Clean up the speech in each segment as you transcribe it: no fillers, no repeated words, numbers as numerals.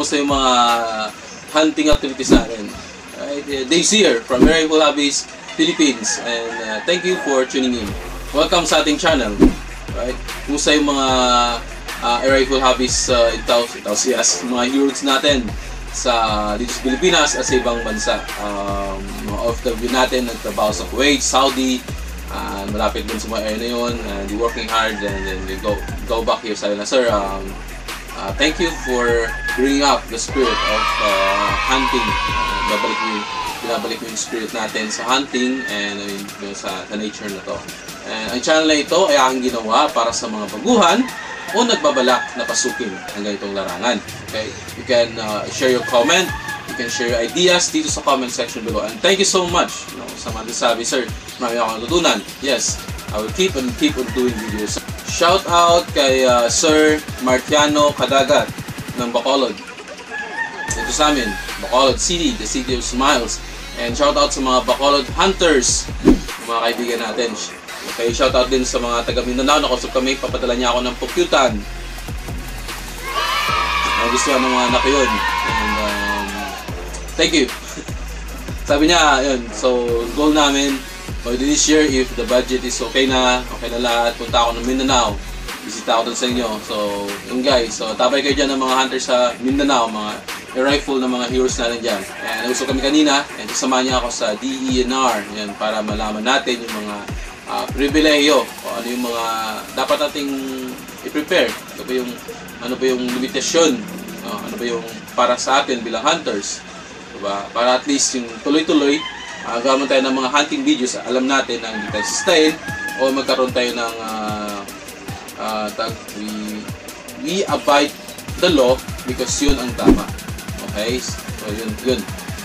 kamusta yung mga hunting activities natin. Right? Dave's here from Air Rifle Hobbies Philippines, and thank you for tuning in. Welcome sa ating channel. Right? Kumusta yung mga Air Rifle Hobbies enthusiasts, mga heroes natin dito sa Pilipinas at sa ibang bansa. Mga OFW natin nagtrabaho sa Kuwait, Saudi, malapit dun sa mga area na yun, and they're working hard, and then they go back here. Sabi na, sir, thank you for bringing up the spirit of hunting. Binabalik mo yung spirit natin sa hunting and sa nature na to. And ang channel na ito ay aking ginawa para sa mga baguhan o nagbabalak na pasukin ang ganitong larangan. Okay? You can share your comment, you can share your ideas dito sa comment section below. And thank you so much sa mga nasabi, sir. Marami akong natutunan. Yes, I will keep on doing videos. Shout out kay Sir Martiano Cadagat ng Bacolod. Ito sa amin, Bacolod City, the city of smiles. And shout out sa mga Bacolod Hunters, mga kaibigan natin. Okay, shout out din sa mga taga Mindanao. Nakusap kami, papadala niya ako ng pukyutan. Gusto ng mga anak ko yun. And thank you. Sabi niya, yun, so goal namin this year, if the budget is okay na lahat, punta ako ng Mindanao. Bisita ako dun sa inyo. So, yun guys, so tabay kayo dyan ng mga hunters sa Mindanao, mga air rifle ng mga heroes natin dyan. And nag-usap kami kanina, and kasama niya ako sa DENR, yan, para malaman natin yung mga pribileyo, o ano yung mga dapat nating i-prepare. Ano ba yung limitasyon, ano ba yung para sa atin bilang hunters, diba? Para at least yung tuloy-tuloy, gawin tayo ng mga hunting videos, alam natin na hindi tayo sustain, o magkaroon tayo ng we abide the law because yun ang tama. Okay? So yun.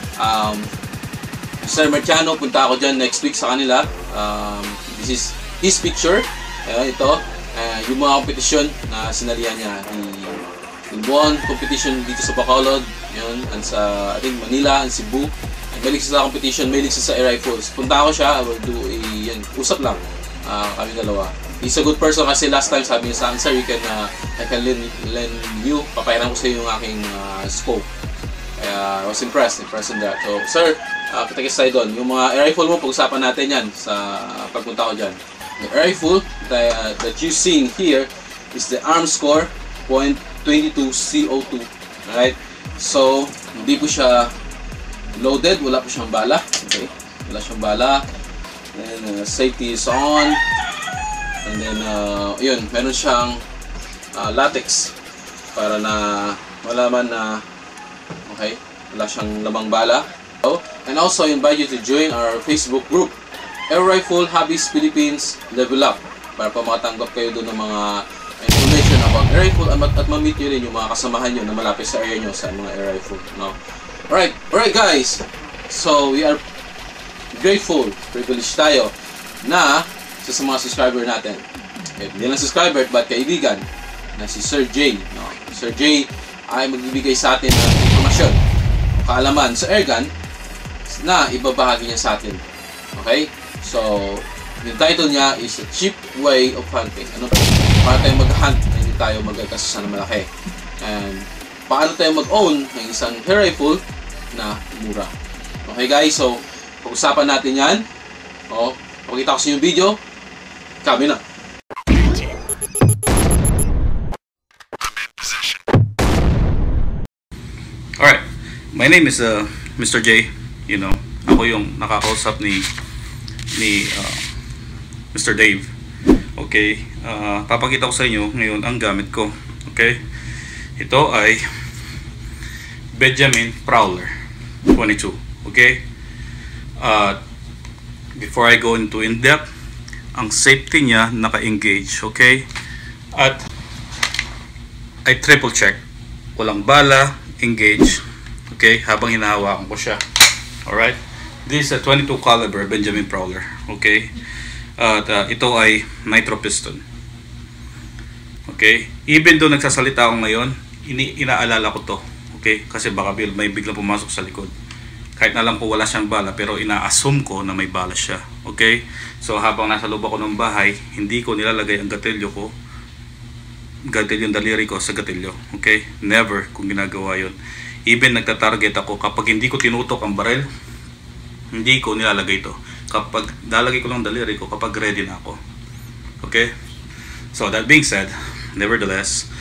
Sir Martiano, punta ako dyan next week sa kanila. This is his picture. Ito. Yung mga kompetisyon na sinalihan niya. Yung buwan competition dito sa Bacolod. Yun. And sa, I think, Manila and Cebu. Balik sa competition, may sa air rifles. Punta ako siya, I will do usap lang. Kami dalawa. He's a good person kasi last time sabi niya sa akin, sir, I can lend you. Papayaran ko sa iyo yung aking scope. Kaya I was impressed in that. So, sir, kita tayo doon. Yung mga air rifle mo, pag-usapan natin yan sa pagpunta ko dyan. The air rifle that you seeing here is the Armscor .22 CO2. Alright? So, hindi po siya loaded, wala po siyang bala. Okay? Wala siyang bala. Then, safety is on. And then, yun, meron siyang latex para na malaman na okay, wala siyang lamang bala. And also, I invite you to join our Facebook group, Air Rifle Hobbies Philippines Level Up, para pa makatanggap kayo doon ng mga information about air rifle at ma-meet nyo rin yung mga kasamahan nyo na malapit sa area nyo sa mga air rifle. No? Alright guys, so we are grateful, privileged tayo na sa mga subscriber natin. Hindi lang subscriber, but kaibigan na si Sir J. No? Sir J ay magbibigay sa atin ng informasyon, kaalaman sa airgun na ibabahagi niya sa atin. Okay? So, yung title niya is A Cheap Way of Hunting. Ano? Para tayo mag-hunt na hindi tayo magkakasusan na malaki. And paano tayo mag-own ng isang air rifle na mura. Okay guys, so pag-usapan natin yan. Pakita ko sa inyo yung video. Kami na. Alright, my name is Mr. J. You know, ako yung nakakausap ni Mr. Dave. Okay, papakita ko sa inyo ngayon ang gamit ko. Okay, ito ay Benjamin Prowler 22. Okay, before I go into in-depth, ang safety niya naka-engage. Okay, at I triple check, walang bala, engage. Okay, habang hinahawakan ko siya. Alright, this is a 22 caliber Benjamin Prowler. Okay, at ito ay nitro piston. Okay, even though nagsasalita ako ngayon, inaalala ko to. Okay, kasi baka may biglang pumasok sa likod. Kahit na lang po wala siyang bala, pero ina-assume ko na may bala siya. Okay, so habang nasa loob ako ng bahay, hindi ko nilalagay ang gatilyo ko gatil yung daliri ko sa gatilyo. Okay? Never kung ginagawa yun. Even nagta-target ako, kapag hindi ko tinutok ang barrel, hindi ko nilalagay ito. Kapag lalagay ko lang daliri ko, kapag ready na ako. Okay? So that being said, nevertheless,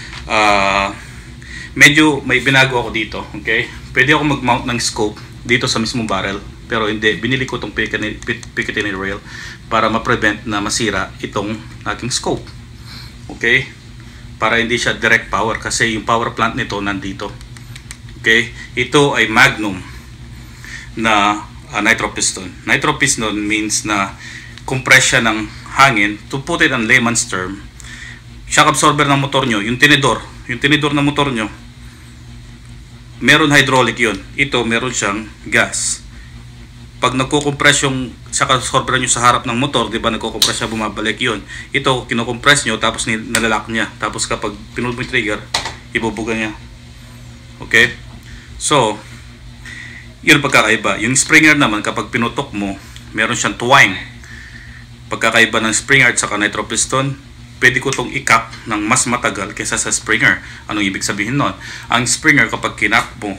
medyo may binago ako dito. Okay? Pwede ako mag-mount ng scope dito sa mismong barrel. Pero hindi, binili ko itong Picatinny rail para ma-prevent na masira itong aking scope. Okay? Para hindi siya direct power kasi yung power plant nito nandito. Okay? Ito ay Magnum na nitro piston. Nitro piston means na compress siya ng hangin. To put it on layman's term, shock absorber ng motor nyo, yung tinidor ng motor nyo, meron hydraulic yun. Ito meron siyang gas. Pag nagko-compress yung shock absorber nyo sa harap ng motor, di ba nagko-compress siya, bumabalik yun. Ito, kino-compress nyo, tapos nalalak niya. Tapos kapag pinulot mo yung trigger, ibubuga niya. Okay? So, yun pagkakaiba. Yung Springer naman, kapag pinutok mo, meron siyang twine. Pagkakaiba ng Springer at saka nitro piston, pwede ko itong ikap ng mas matagal kaysa sa Springer. Anong ibig sabihin nun? Ang Springer, kapag kinap mo,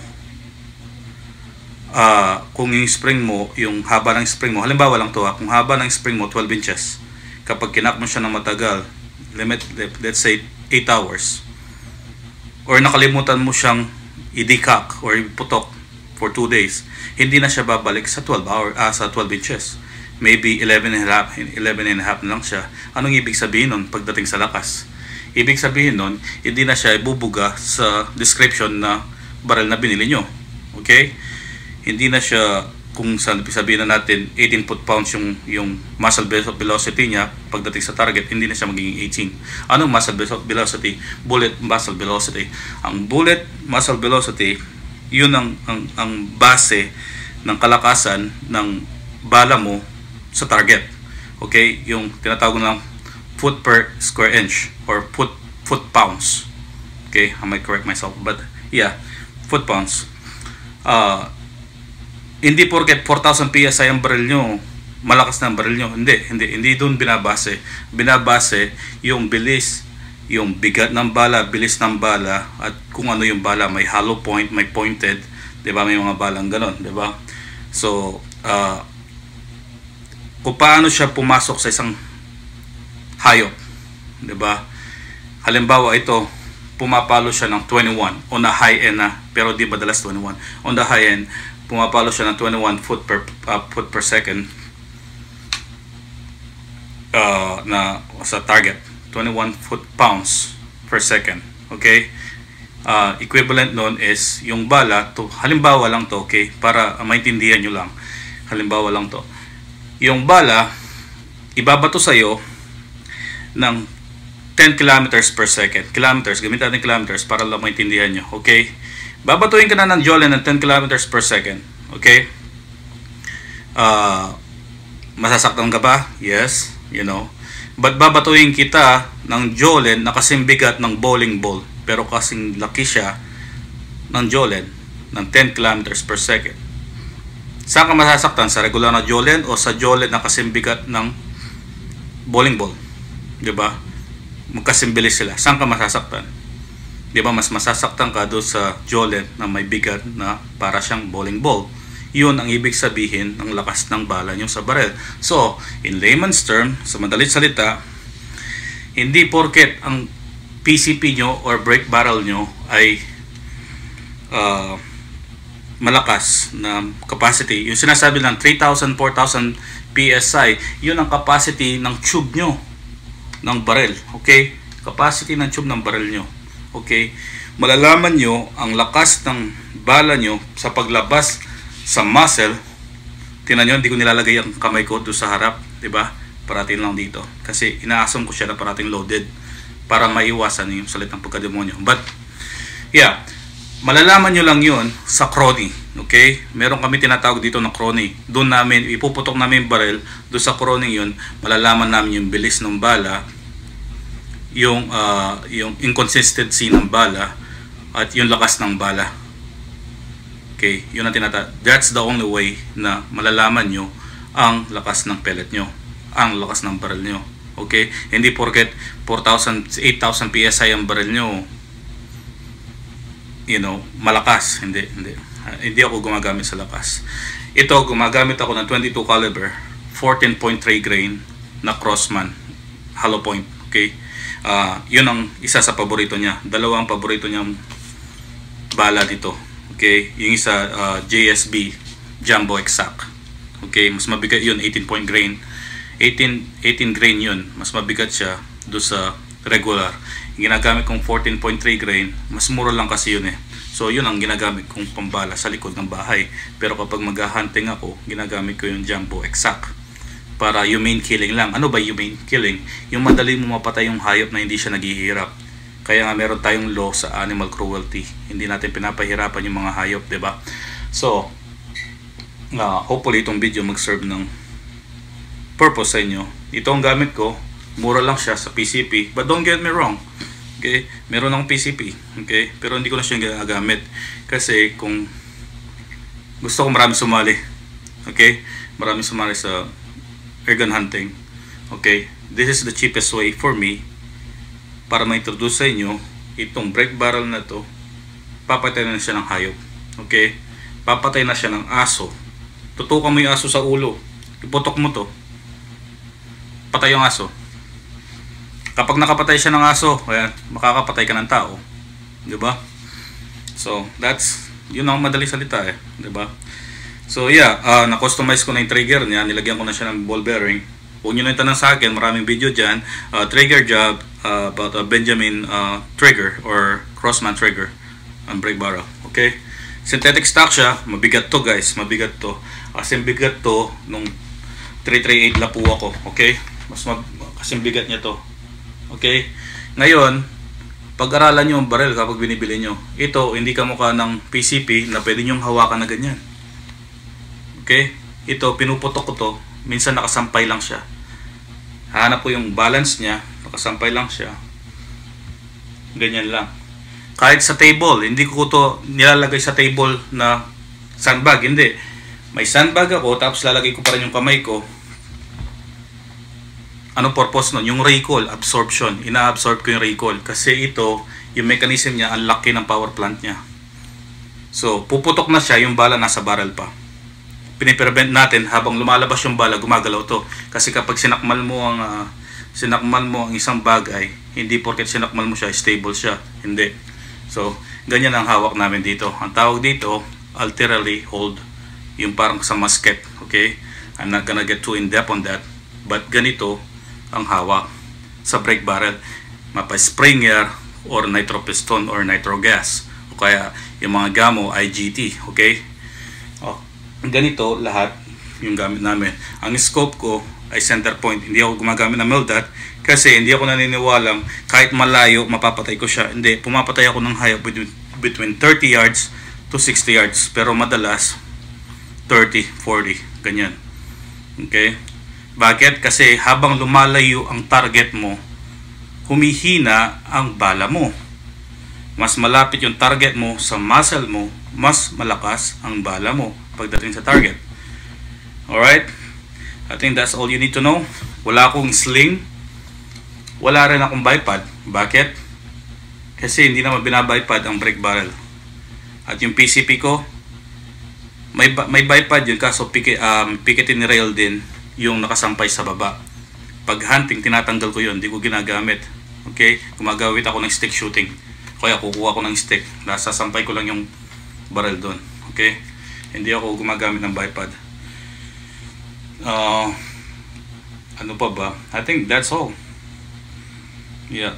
kung yung spring mo, yung haba ng spring mo, halimbawa lang to kung haba ng spring mo 12 inches, kapag kinak mo siya ng matagal, let's say 8 hours, or nakalimutan mo siyang i-decock or iputok for 2 days, hindi na siya babalik sa 12 inches. Maybe 11 and a half na lang siya. Anong ibig sabihin nun pagdating sa lakas? Ibig sabihin nun, hindi na siya ibubuga sa description na barrel na binili nyo. Okay? Hindi na siya, kung sabihin na natin 18 foot-pounds yung muscle velocity niya pagdating sa target, hindi na siya magiging 18. Anong muscle velocity? Bullet muscle velocity. Ang bullet muscle velocity, yun ang base ng kalakasan ng bala mo sa target. Okay? Yung tinatawag ng foot per square inch or foot-pounds. Okay? I might correct myself, but yeah, foot-pounds. Hindi porket 4,000 PSI ang baril nyo, malakas na ang baril nyo. Hindi doon binabase. Binabase yung bilis, yung bigat ng bala, bilis ng bala, at kung ano yung bala. May hollow point, may pointed, di ba? May mga balang ganon, di ba? So, kung paano siya pumasok sa isang hayop, di ba? Halimbawa ito, pumapalo siya ng 21 on the high end na, pero di madalas 21. On the high end, pumapalo siya ng 21 foot per second na sa target, 21 foot-pounds per second. Okay? Equivalent nun is yung bala to, halimbawa lang to, okay, para maintindihan nyo lang, halimbawa lang to, yung bala ibabato sa'yo ng 10 kilometers per second. Kilometers, gamitin natin kilometers para lang maintindihan nyo. Okay? Babatuin ka na ng Jolene ng 10 kilometers per second. Okay? Masasaktan ka ba? Yes. You know. But babatuin kita ng Jolene na kasing bigat ng bowling ball, pero kasing laki siya ng Jolene ng 10 kilometers per second. Saan ka masasaktan? Sa regular na Jolene o sa Jolene na kasing bigat ng bowling ball? Diba? Magkasing bilis sila. Saan ka masasaktan? Diba? Mas masasaktan ka doon sa Jolene na may bigat na para siyang bowling ball. Yun ang ibig sabihin ng lakas ng bala nyo sa barel. So, in layman's term, sa madalit salita, hindi porket ang PCP nyo or brake barrel nyo ay malakas na capacity. Yung sinasabi ng 3,000, 4,000 PSI, yun ang capacity ng tube nyo ng barel. Okay? Capacity ng tube ng barel nyo. Okay? Malalaman nyo ang lakas ng bala nyo sa paglabas sa muzzle. Tingnan nyo, hindi ko nilalagay ang kamay ko doon sa harap, diba? Parating lang dito. Kasi inaasam ko siya na parating loaded para maiwasan yung salit ng pagkademonyo. But, yeah, malalaman nyo lang yun sa crony. Okay? Meron kami tinatawag dito ng crony. Doon namin, ipuputok namin yung barrel. Doon sa crony yun, malalaman namin yung bilis ng bala, yung inconsistency ng bala, at yung lakas ng bala. Okay? Yun ang that's the only way na malalaman nyo ang lakas ng pellet nyo, ang lakas ng barrel nyo. Okay? Hindi porket 4,000, 8,000 PSI ang baril nyo, malakas. Hindi ako gumagamit sa lakas. Ito, gumagamit ako ng 22 caliber, 14.3 grain na Crossman, hollow point. Okay? Yun ang isa sa paborito niya. Dalawang paborito niyang bala dito. Okay? Yung isa, JSB, Jumbo Exact. Okay? Mas mabigat yun, 18 grain. 18 grain yun. Mas mabigat siya do sa regular. Yung ginagamit kong 14.3 grain, mas mura lang kasi yun eh. So yun ang ginagamit kong pambala sa likod ng bahay. Pero kapag mag-hunting ako, ginagamit ko yung Jumbo Exact para humane killing lang. Ano ba humane killing? Yung madali mo mapatay yung hayop na hindi siya naghihirap. Kaya nga meron tayong law sa animal cruelty. Hindi natin pinapahirapan yung mga hayop, 'di ba? So hopefully itong video mag-serve ng purpose sa inyo. Ito ang gamit ko. Mura lang siya sa PCP. But don't get me wrong. Okay? Meron akong PCP. Okay? Pero hindi ko na siya ginagamit. Kasi kung gusto ko marami sumali. Okay? Marami sumali sa airgun hunting. Okay? This is the cheapest way for me para ma-introduce sa inyo itong break barrel na to. Papatay na siya ng hayop. Okay? Papatay na siya ng aso. Tutukan mo yung aso sa ulo. Iputok mo to. Patay yung aso. Kapag nakapatay siya ng aso, ayan, makakapatay ka ng tao. 'Di ba? So, yun ang madali salita eh. 'Di ba? So yeah, na-customize ko na yung trigger niya. Nilagyan ko na siya ng ball bearing. Huwag nyo na itanong sa akin. Maraming video dyan. Trigger job about a Benjamin trigger or Crossman trigger. Ang brake barrel. Okay? Synthetic stock siya. Mabigat to guys. Mabigat to. Kasing bigat to nung 338 lapu ako. Okay? Kasing bigat niya to. Okay? Ngayon, pag-aralan nyo ang barrel kapag binibili nyo. Ito, hindi kamukha ng PCP na pwede nyong hawakan na ganyan. Okay? Ito, pinuputok ko to. Minsan nakasampay lang siya. Hanap ko yung balance niya. Nakasampay lang siya. Ganyan lang. Kahit sa table, hindi ko to nilalagay sa table na sandbag. Hindi. May sandbag ako, tapos lalagay ko pa rin yung kamay ko. Anong purpose nun? Yung recoil, absorption. Ina-absorb ko yung recoil. Kasi ito, yung mechanism niya, ang laki ng power plant niya. So, puputok na siya, yung bala nasa barrel pa. Piniprevent natin habang lumalabas yung bala, gumagalaw to. Kasi kapag sinakmal mo ang isang bagay, hindi porket sinakmal mo siya, stable siya. Hindi. So, ganyan ang hawak namin dito. Ang tawag dito, alterally hold. Yung parang sa musket. Okay? I'm not gonna get too in-depth on that. But ganito ang hawak sa brake barrel. Mapa-springer or nitro piston or nitro gas. O kaya yung mga gamo, IGT. Okay? Ganito lahat yung gamit namin. Ang scope ko ay center point. Hindi ako gumagamit ng Meldat kasi hindi ako naniniwalang kahit malayo mapapatay ko siya. Hindi, pumapatay ako ng hayop between 30 yards to 60 yards. Pero madalas 30, 40, ganyan. Okay? Bakit? Kasi habang lumalayo ang target mo, humihina ang bala mo. Mas malapit yung target mo sa muscle mo, mas malakas ang bala mo pagdating sa target. Alright? I think that's all you need to know. Wala akong sling. Wala rin akong bipod. Bakit? Kasi hindi naman binabipod ang brake barrel. At yung PCP ko, may bipod yun kaso picket and rail din yung nakasampay sa baba. Pag hunting, tinatanggal ko yun. Hindi ko ginagamit. Okay? Gumagawit ako ng stick shooting. Kaya kukuha ko ng stick. Nasasampay ko lang yung barrel doon. Okay? Hindi ako gumagamit ng bipod. Ano pa ba? I think that's all. Yeah.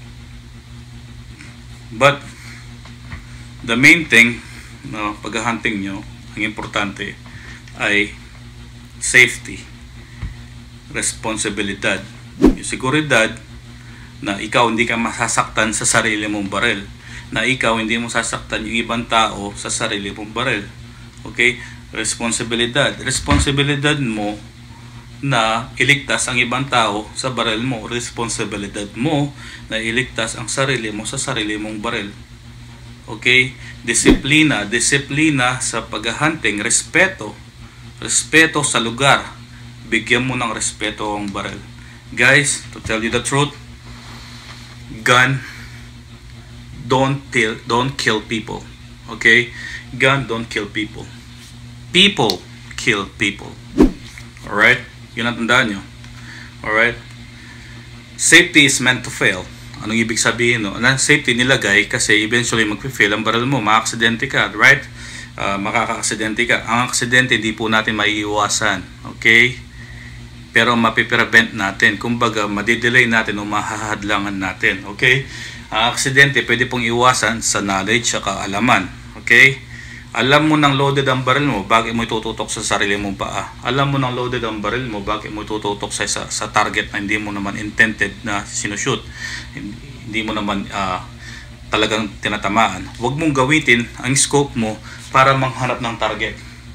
But the main thing pag-hunting nyo, ang importante ay safety, responsibilidad, yung seguridad na ikaw hindi ka masasaktan sa sarili mong barel, na ikaw hindi mo sasaktan yung ibang tao sa sarili mong barel. Okay? Responsibilidad mo na iligtas ang ibang tao sa barel mo. Responsibilidad mo na iligtas ang sarili mo sa sarili mong barel. Okay? Disiplina sa paghahunting, respeto sa lugar. Bigyan mo ng respeto ang barel. Guys, to tell you the truth, gun don't kill people. Okay? Gun don't kill people. People kill people. Alright? Yun ang tandaan nyo. Alright? Safety is meant to fail. Anong ibig sabihin, no? Ang safety nilagay kasi eventually mag-fail ang barrel mo. Maka-aksidente ka, right? Makaka-aksidente ka. Ang aksidente, di po natin maiiwasan. Okay? Pero mapiprevent natin. Kumbaga, madidelay natin o mahahadlangan natin. Okay? Ang aksidente, pwede pong iwasan sa knowledge at kaalaman. Okay? Alam mo nang loaded ang baril mo, bakit mo itututok sa sarili mong paa? Alam mo nang loaded ang baril mo, bakit mo itututok sa target na hindi mo naman intended na sinushoot? Hindi mo naman talagang tinatamaan. Huwag mong gawitin ang scope mo para manghanap ng target.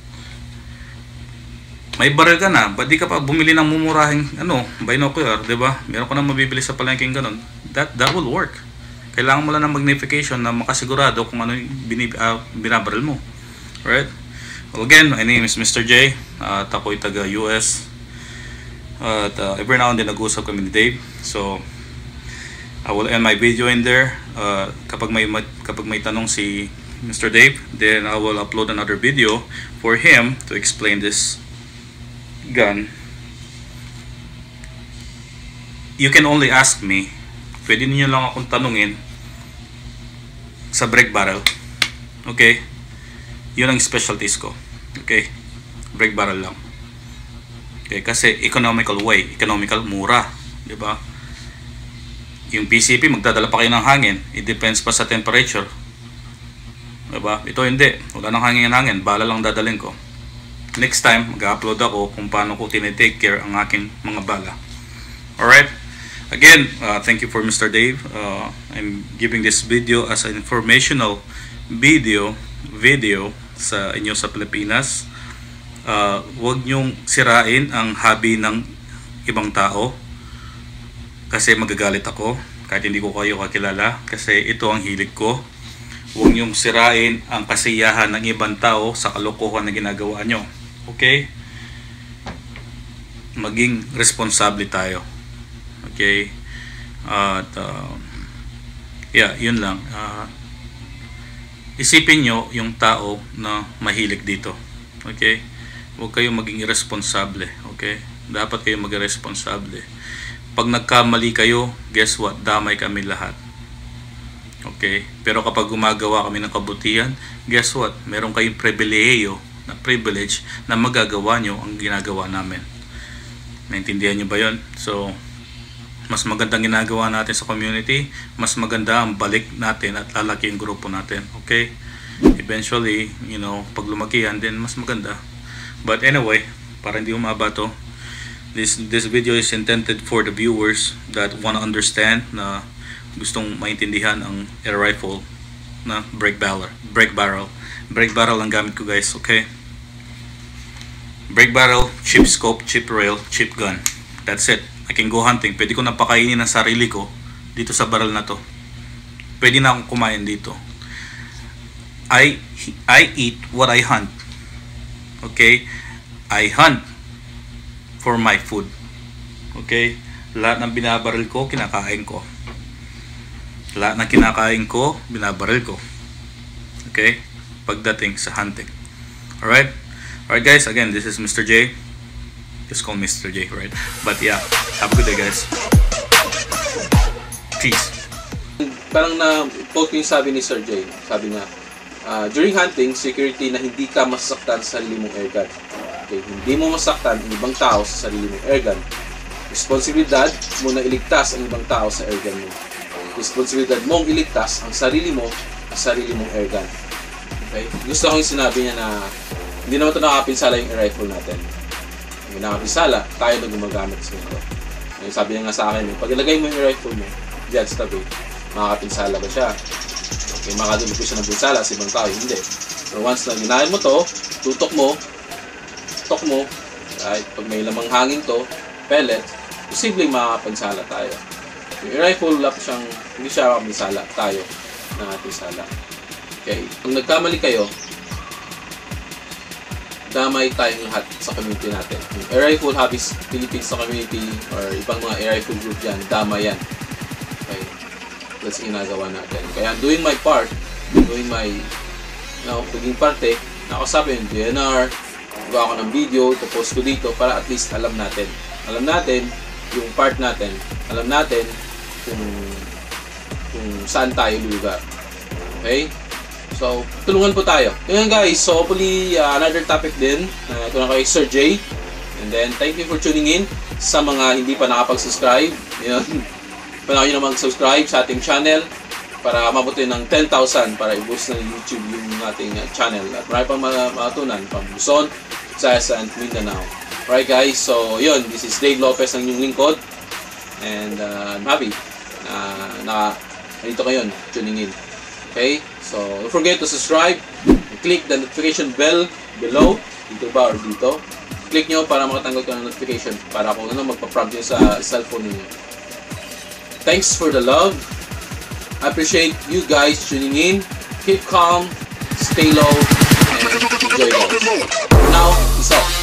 May baril ka na, ba't di ka pa bumili ng mumurahing binocular, di ba? Meron ka na mabibili sa palengking ganun. That will work. Kailangan mo lang ng magnification na makasigurado kung ano yung binabaril mo. Right? Well, again, my name is Mr. J. At ako'y taga US. At every now and then nag-usap kami ni Dave. So, I will end my video in there. Kapag may tanong si Mr. Dave, then I will upload another video for him to explain this gun. You can only ask me. Pwede niyo lang akong tanungin sa brake barrel. Okay? Yun ang specialties ko. Okay? Brake barrel lang. Okay? Kasi economical way. Economical, mura. Diba? Yung PCP, magdadala pa kayo ng hangin. It depends pa sa temperature. Diba? Ito hindi. Wala nang hangin. Bala lang dadalhin ko. Next time, mag-upload ako kung paano ko tinitake care ang aking mga bala. Alright? Again, thank you for Mr. Dave. I'm giving this video as an informational video sa inyo sa Pilipinas. Huwag nyong sirain ang hobby ng ibang tao kasi magagalit ako kahit hindi ko kayo kakilala kasi ito ang hilig ko. Huwag nyong sirain ang kasiyahan ng ibang tao sa kalokohan na ginagawa nyo. Okay? Maging responsable tayo. Okay? At yeah, yun lang. Isipin nyo yung tao na mahilig dito. Okay? Huwag kayong maging irresponsable. Okay? Dapat kayong maging responsable. Pag nagkamali kayo, guess what? Damay kami lahat. Okay? Pero kapag gumagawa kami ng kabutihan, guess what? Meron kayong privilege na magagawa nyo ang ginagawa namin. Naintindihan nyo ba yun? So, mas magandang ginagawa natin sa community, mas maganda ang balik natin at lalaki yung grupo natin. Okay? Eventually, pag lumaki yan, then mas maganda. But anyway, para hindi umaba to, this video is intended for the viewers that wanna understand, na gustong maintindihan ang air rifle na brake barrel ang gamit ko, guys. Okay? Brake barrel, cheap scope, cheap rail, cheap gun. That's it. I can go hunting. Pwede ko napakainin ang sarili ko dito sa barrel na to. Pwede na akong kumain dito. I eat what I hunt. Okay? I hunt for my food. Okay? Lahat ng binabaril ko, kinakain ko. Lahat ng kinakain ko, binabaril ko. Okay? Pagdating sa hunting. Alright? Alright guys, again, this is Mr. J. Just call Mr. J, right? But yeah, have a good day, guys. Peace. Parang na-quote yung sabi ni Sir J. Sabi niya, during hunting, security na hindi ka masaktan sa sarili mong airgun. Okay, hindi mo masaktan ang ibang tao sa sarili mong airgun. Responsibilidad mo na iligtas ang ibang tao sa airgun mo. Responsibilidad mong iligtas ang sarili mo sa sarili mong airgun. Okay? Gusto ko yung sinabi niya na hindi naman ito nakapinsala yung air rifle natin. Hindi nakapinsala, tayo na gumagamit sa ito. Sabi niya nga sa akin, pag ilagay mo yung air rifle mo diyan sa tabi, makakapinsala ba siya? Okay, makadulog ko siya ng pinsala sa ibang tao, hindi. So once na ginahin mo to, tutok mo, right? Pag may lamang hangin to, pellet, posibleng makakapinsala tayo. Yung air rifle, hindi siya makapinsala, tayo na pinsala. Okay, kung nagkamali kayo, damay tayong lahat sa community natin. Yung Air Rifle Hobbies Philippines sa community or ibang mga Air Rifle group dyan, damay yan. Okay, that's ginagawa natin. Kaya I'm doing my part, doing my, paging parte, nakasapin yung DNR, gawa ko ng video, post ko dito para at least alam natin yung part natin, alam natin kung saan tayo lugar. Okay? So, tulungan po tayo. Ngayon guys, so hopefully another topic din. Ito na kay Sir J. And then, thank you for tuning in. Sa mga hindi pa nakapag-subscribe, yun, panahon nyo na mag-subscribe sa ating channel para mabuti ng 10,000 para i-boost ng YouTube yung ating channel. At marami pang matunan pang Luzon, Visayas, and Mindanao. Alright guys, so yun, this is Dave Lopez ng inyong lingkod. And I'm happy na nandito kayo, tuning in. Okay? So, don't forget to subscribe. Click the notification bell below. Dito ba or dito? Click nyo para makatanggal ka ng notification para kung magpa-prompt nyo sa cellphone niyo. Thanks for the love. I appreciate you guys tuning in. Keep calm, stay low, and enjoy guys. For now, peace out.